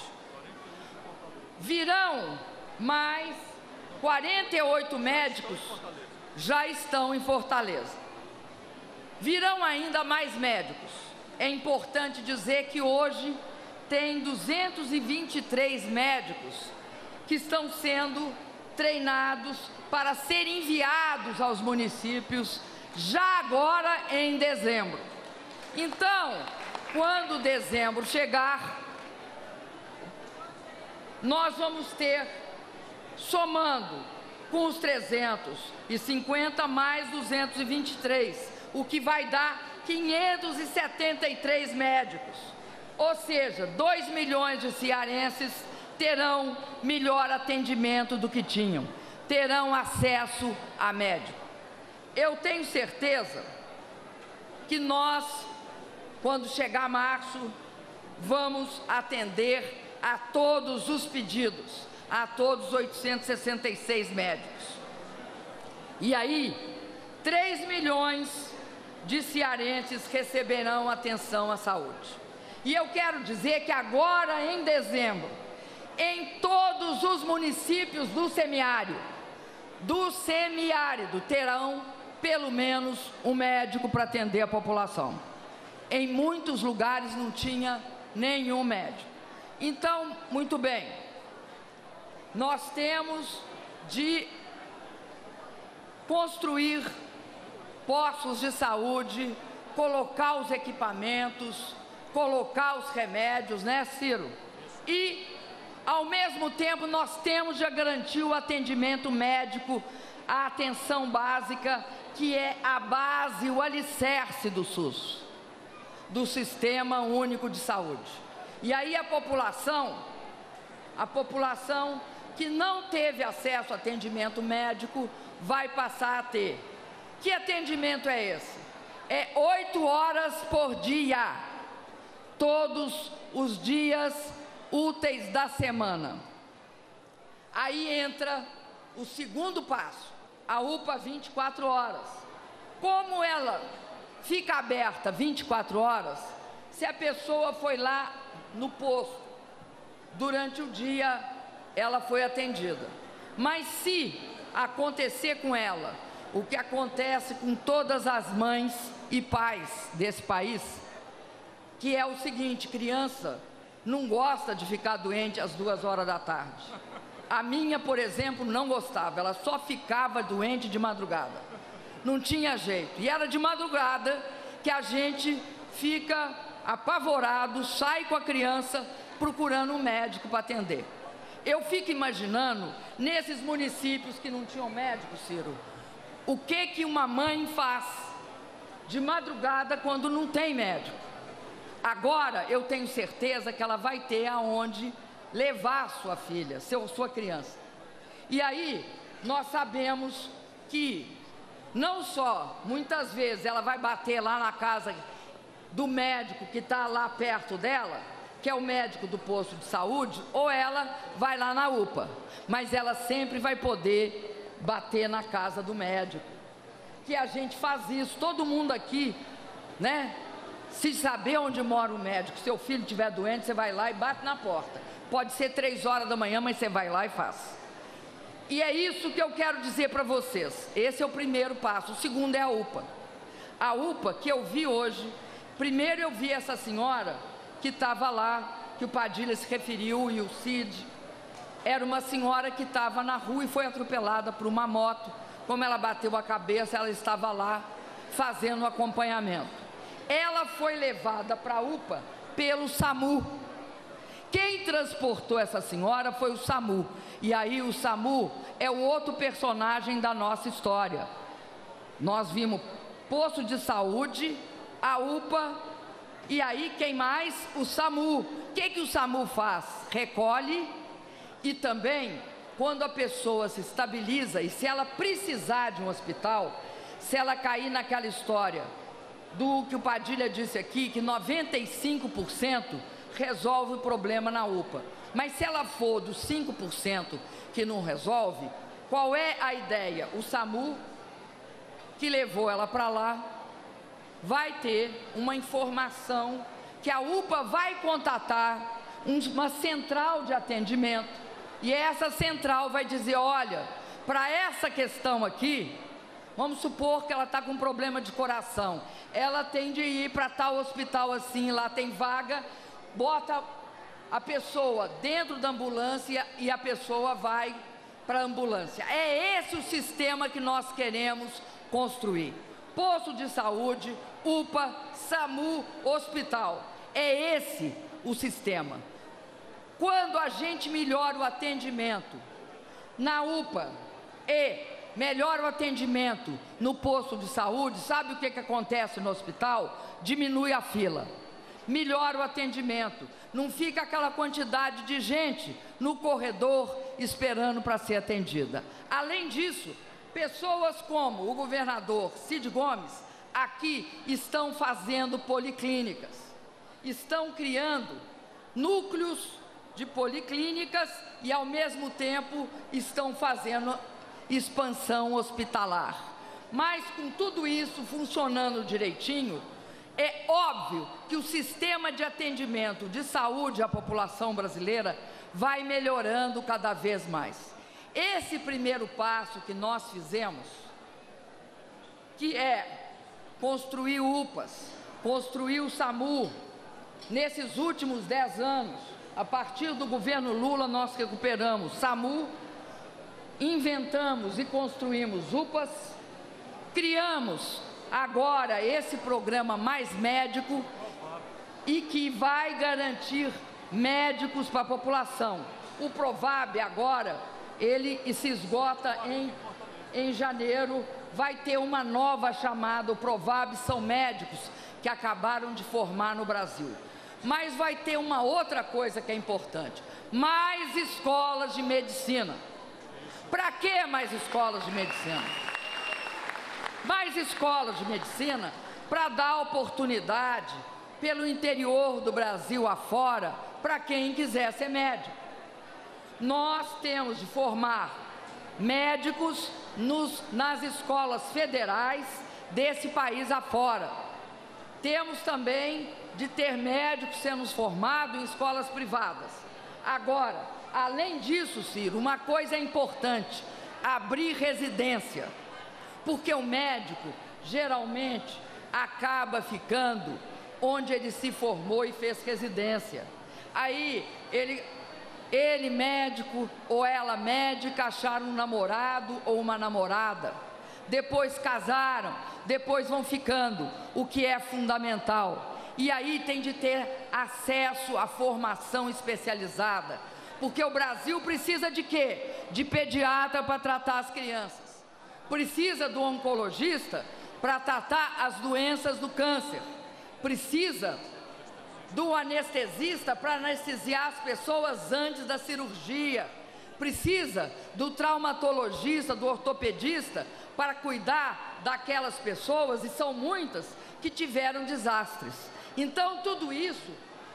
Virão mais quarenta e oito médicos, já estão em Fortaleza. Virão ainda mais médicos. É importante dizer que hoje tem duzentos e vinte e três médicos que estão sendo treinados para serem enviados aos municípios já agora em dezembro. Então, quando dezembro chegar, nós vamos ter, somando com os trezentos e cinquenta mais duzentos e vinte e três, o que vai dar quinhentos e setenta e três médicos. Ou seja, dois milhões de cearenses terão melhor atendimento do que tinham, terão acesso a médico. Eu tenho certeza que nós, quando chegar março, vamos atender a todos os pedidos, a todos os oitocentos e sessenta e seis médicos. E aí, três milhões de cearenses receberão atenção à saúde. E eu quero dizer que agora, em dezembro, em todos os municípios do semiárido, do semiárido, terão pelo menos um médico para atender a população. Em muitos lugares não tinha nenhum médico. Então, muito bem, nós temos de construir postos de saúde, colocar os equipamentos, colocar os remédios, né, Ciro? E, ao mesmo tempo, nós temos de garantir o atendimento médico, a atenção básica, que é a base, o alicerce do SUS, do Sistema Único de Saúde. E aí a população, a população que não teve acesso a atendimento médico, vai passar a ter. Que atendimento é esse? É oito horas por dia, todos os dias úteis da semana. Aí entra o segundo passo, a U P A vinte e quatro horas. Como ela fica aberta vinte e quatro horas, se a pessoa foi lá no posto, durante o dia ela foi atendida. Mas se acontecer com ela o que acontece com todas as mães e pais desse país, que é o seguinte: criança não gosta de ficar doente às duas horas da tarde. A minha, por exemplo, não gostava, ela só ficava doente de madrugada. Não tinha jeito. E era de madrugada que a gente fica apavorado, sai com a criança procurando um médico para atender. Eu fico imaginando, nesses municípios que não tinham médico, Ciro, o que que uma mãe faz de madrugada quando não tem médico. Agora, eu tenho certeza que ela vai ter aonde levar sua filha, seu, sua criança. E aí, nós sabemos que, não só, muitas vezes, ela vai bater lá na casa do médico que está lá perto dela, que é o médico do posto de saúde, ou ela vai lá na U P A, mas ela sempre vai poder bater na casa do médico. Que a gente faz isso, todo mundo aqui, né? Se saber onde mora o médico, seu filho estiver doente, você vai lá e bate na porta. Pode ser três horas da manhã, mas você vai lá e faz. E é isso que eu quero dizer para vocês. Esse é o primeiro passo. O segundo é a U P A. A U P A que eu vi hoje, primeiro eu vi essa senhora que estava lá, que o Padilha se referiu, e o Cid. Era uma senhora que estava na rua e foi atropelada por uma moto. Como ela bateu a cabeça, ela estava lá fazendo o acompanhamento. Ela foi levada para a U P A pelo SAMU. Quem transportou essa senhora foi o SAMU. E aí o SAMU é o outro personagem da nossa história. Nós vimos posto de saúde, a U P A, e aí quem mais? O SAMU. O que que o SAMU faz? Recolhe E também, quando a pessoa se estabiliza e se ela precisar de um hospital, se ela cair naquela história do que o Padilha disse aqui, que noventa e cinco por cento resolve o problema na U P A. Mas se ela for dos cinco por cento que não resolve, qual é a ideia? O SAMU, que levou ela para lá, vai ter uma informação que a U P A vai contatar uma central de atendimento, e essa central vai dizer, olha, para essa questão aqui, vamos supor que ela está com problema de coração, ela tem de ir para tal hospital assim, lá tem vaga, bota a pessoa dentro da ambulância e a pessoa vai para a ambulância. É esse o sistema que nós queremos construir. Posto de saúde, U P A, SAMU, hospital. É esse o sistema. Quando a gente melhora o atendimento na U P A e melhora o atendimento no posto de saúde, sabe o que, que acontece no hospital? Diminui a fila. Melhora o atendimento. Não fica aquela quantidade de gente no corredor esperando para ser atendida. Além disso, pessoas como o governador Cid Gomes aqui estão fazendo policlínicas, estão criando núcleos de policlínicas e, ao mesmo tempo, estão fazendo expansão hospitalar. Mas, com tudo isso funcionando direitinho, é óbvio que o sistema de atendimento de saúde à população brasileira vai melhorando cada vez mais. Esse primeiro passo que nós fizemos, que é construir U P As, construir o SAMU, nesses últimos dez anos, a partir do governo Lula, nós recuperamos SAMU, inventamos e construímos U P As, criamos agora esse programa Mais Médico e que vai garantir médicos para a população. O Provab agora, ele se esgota em, em janeiro, vai ter uma nova chamada, o Provab são médicos que acabaram de formar no Brasil. Mas vai ter uma outra coisa que é importante, mais escolas de medicina. Para que mais escolas de medicina? Mais escolas de medicina para dar oportunidade pelo interior do Brasil afora para quem quiser ser médico. Nós temos de formar médicos nos, nas escolas federais desse país afora. Temos também de ter médicos sendo formados em escolas privadas. Agora, além disso, Ciro, uma coisa é importante, abrir residência. Porque o médico, geralmente, acaba ficando onde ele se formou e fez residência. Aí, ele, ele médico ou ela médica acharam um namorado ou uma namorada. Depois casaram, depois vão ficando, o que é fundamental. E aí tem de ter acesso à formação especializada. Porque o Brasil precisa de quê? De pediatra para tratar as crianças. Precisa do oncologista para tratar as doenças do câncer. Precisa do anestesista para anestesiar as pessoas antes da cirurgia. Precisa do traumatologista, do ortopedista para cuidar daquelas pessoas, e são muitas, que tiveram desastres. Então, tudo isso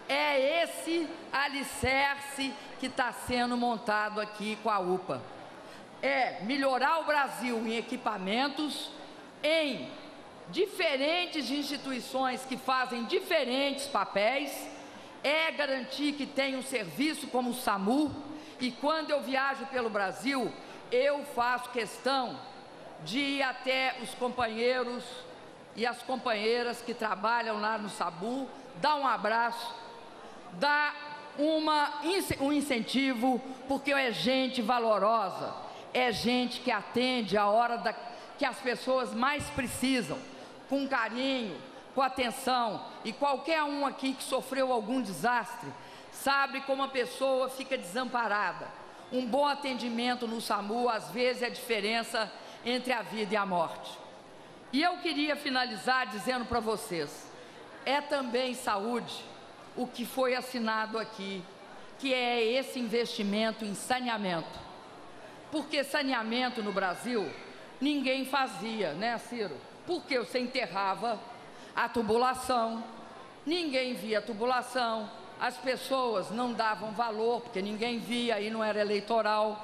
é esse alicerce que está sendo montado aqui com a U P A. É melhorar o Brasil em equipamentos, em diferentes instituições que fazem diferentes papéis, é garantir que tem um serviço como o SAMU, e quando eu viajo pelo Brasil, eu faço questão de ir até os companheiros e as companheiras que trabalham lá no SAMU, dar um abraço, dar uma, um incentivo, porque é gente valorosa. É gente que atende a hora da, que as pessoas mais precisam, com carinho, com atenção. E qualquer um aqui que sofreu algum desastre, sabe como a pessoa fica desamparada. Um bom atendimento no SAMU, às vezes, é a diferença entre a vida e a morte. E eu queria finalizar dizendo para vocês, é também saúde o que foi assinado aqui, que é esse investimento em saneamento. Porque saneamento no Brasil ninguém fazia, né, Ciro? Porque você enterrava a tubulação, ninguém via a tubulação, as pessoas não davam valor, porque ninguém via, aí não era eleitoral,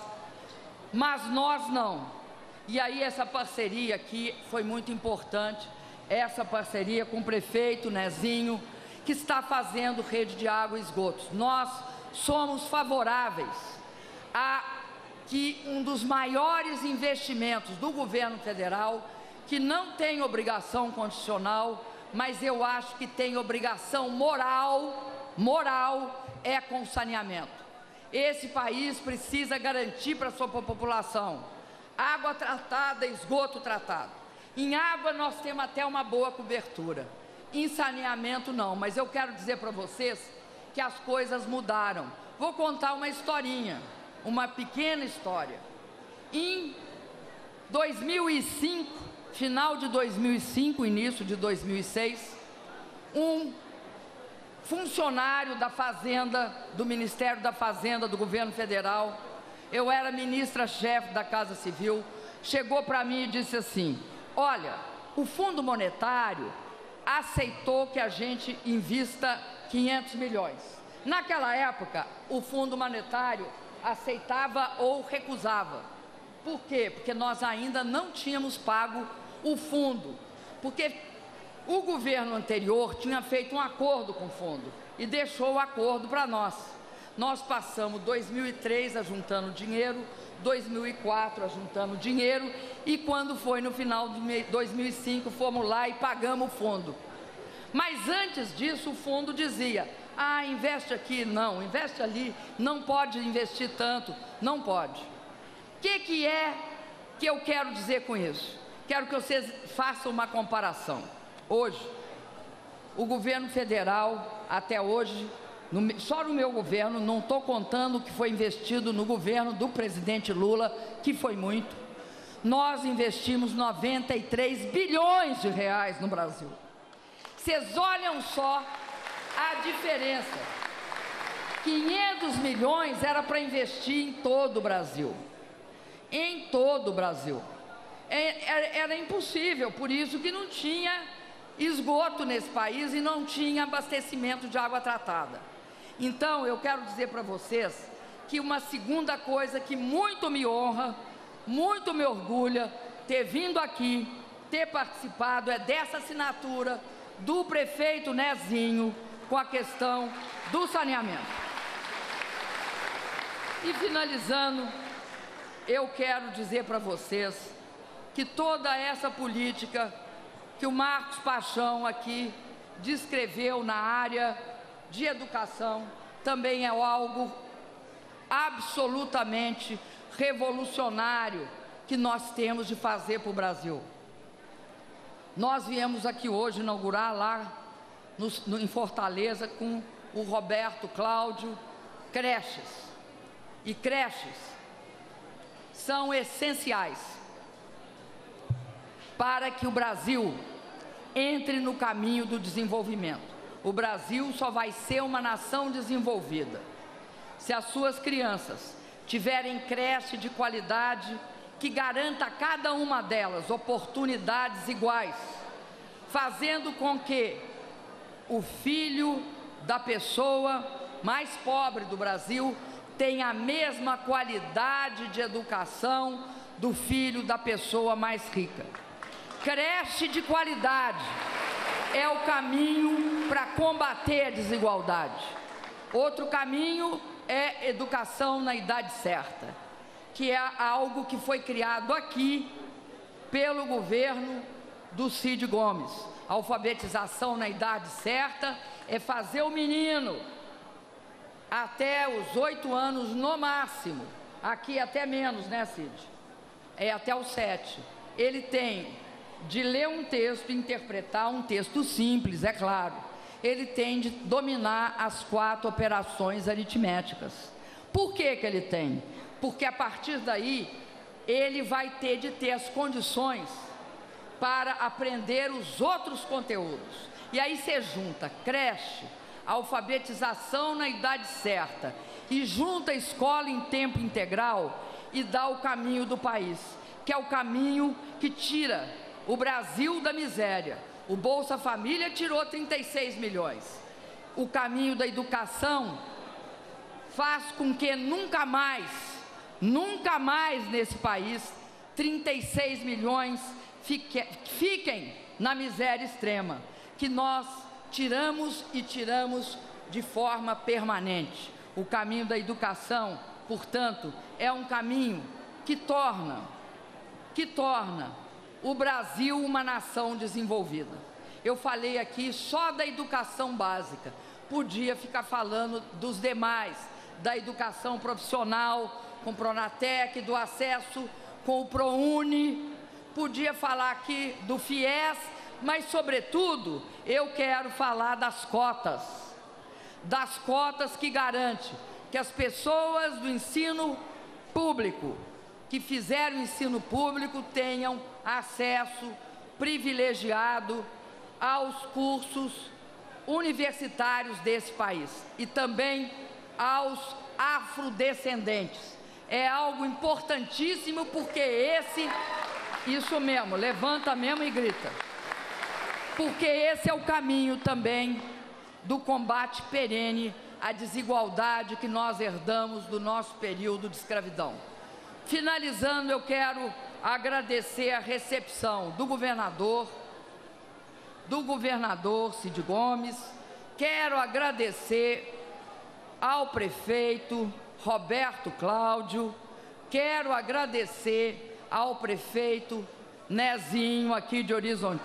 mas nós não. E aí essa parceria aqui foi muito importante, essa parceria com o prefeito Nezinho, que está fazendo rede de água e esgotos. Nós somos favoráveis a que um dos maiores investimentos do governo federal, que não tem obrigação constitucional, mas eu acho que tem obrigação moral, moral, é com saneamento. Esse país precisa garantir para a sua população água tratada, esgoto tratado. Em água nós temos até uma boa cobertura, em saneamento não, mas eu quero dizer para vocês que as coisas mudaram. Vou contar uma historinha, uma pequena história. Em dois mil e cinco, final de dois mil e cinco, início de dois mil e seis, um funcionário da Fazenda, do Ministério da Fazenda, do governo federal, eu era ministra-chefe da Casa Civil, chegou para mim e disse assim: olha, o Fundo Monetário aceitou que a gente invista quinhentos milhões. Naquela época, o Fundo Monetário aceitava ou recusava. Por quê? Porque nós ainda não tínhamos pago o fundo, porque o governo anterior tinha feito um acordo com o fundo e deixou o acordo para nós. Nós passamos dois mil e três ajuntando dinheiro, dois mil e quatro ajuntando dinheiro, e quando foi no final de dois mil e cinco, fomos lá e pagamos o fundo. Mas antes disso, o fundo dizia: ah, investe aqui, não, investe ali, não pode investir tanto, não pode. O que, que é que eu quero dizer com isso? Quero que vocês façam uma comparação. Hoje, o governo federal, até hoje, no, só no meu governo, não estou contando o que foi investido no governo do presidente Lula, que foi muito, nós investimos noventa e três bilhões de reais no Brasil. Vocês olham só a diferença. quinhentos milhões era para investir em todo o Brasil. Em todo o Brasil. É, era impossível, por isso que não tinha esgoto nesse país e não tinha abastecimento de água tratada. Então, eu quero dizer para vocês que uma segunda coisa que muito me honra, muito me orgulha, ter vindo aqui, ter participado, é dessa assinatura do prefeito Nezinho com a questão do saneamento. E finalizando, eu quero dizer para vocês que toda essa política que o Marcos Paixão aqui descreveu na área de educação também é algo absolutamente revolucionário que nós temos de fazer para o Brasil. Nós viemos aqui hoje inaugurar lá no, no, em Fortaleza com o Roberto Cláudio creches. E creches são essenciais para que o Brasil entre no caminho do desenvolvimento. O Brasil só vai ser uma nação desenvolvida se as suas crianças tiverem creche de qualidade que garanta a cada uma delas oportunidades iguais, fazendo com que o filho da pessoa mais pobre do Brasil tenha a mesma qualidade de educação do filho da pessoa mais rica. Creche de qualidade é o caminho para combater a desigualdade. Outro caminho é educação na idade certa, que é algo que foi criado aqui pelo governo do Cid Gomes. A alfabetização na idade certa é fazer o menino até os oito anos no máximo, aqui até menos, né, Cid? É até os sete. Ele tem de ler um texto e interpretar um texto simples, é claro. Ele tem de dominar as quatro operações aritméticas. Por que que ele tem? Porque a partir daí, ele vai ter de ter as condições para aprender os outros conteúdos. E aí você junta creche, a alfabetização na idade certa e junta a escola em tempo integral e dá o caminho do país, que é o caminho que tira o Brasil da miséria. O Bolsa Família tirou trinta e seis milhões. O caminho da educação faz com que nunca mais, nunca mais nesse país, trinta e seis milhões fique, fiquem na miséria extrema, que nós tiramos e tiramos de forma permanente. O caminho da educação, portanto, é um caminho que torna, que torna o Brasil uma nação desenvolvida. Eu falei aqui só da educação básica, podia ficar falando dos demais, da educação profissional, com o Pronatec, do acesso com o ProUni, podia falar aqui do FIES, mas, sobretudo, eu quero falar das cotas, das cotas que garante que as pessoas do ensino público, que fizeram ensino público, tenham acesso privilegiado aos cursos universitários desse país e também aos afrodescendentes. É algo importantíssimo, porque esse, isso mesmo, levanta mesmo e grita, porque esse é o caminho também do combate perene à desigualdade que nós herdamos do nosso período de escravidão. Finalizando, eu quero agradecer a recepção do governador, do governador Cid Gomes, quero agradecer ao prefeito Roberto Cláudio, quero agradecer ao prefeito Nezinho, aqui de Horizonte.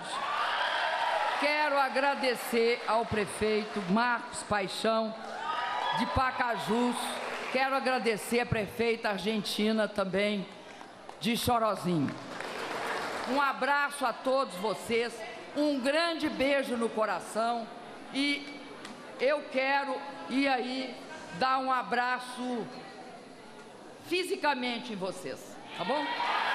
Quero agradecer ao prefeito Marcos Paixão, de Pacajus. Quero agradecer a prefeita argentina também, de Chorozinho. Um abraço a todos vocês, um grande beijo no coração, e eu quero ir aí dar um abraço fisicamente em vocês, tá bom?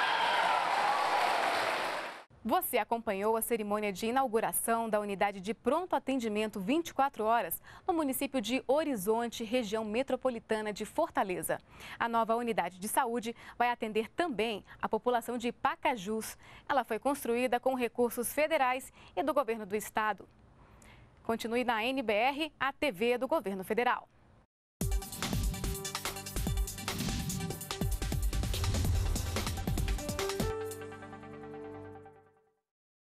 Você acompanhou a cerimônia de inauguração da unidade de pronto atendimento vinte e quatro horas no município de Horizonte, região metropolitana de Fortaleza. A nova unidade de saúde vai atender também a população de Pacajus. Ela foi construída com recursos federais e do governo do estado. Continue na N B R, a T V do governo federal.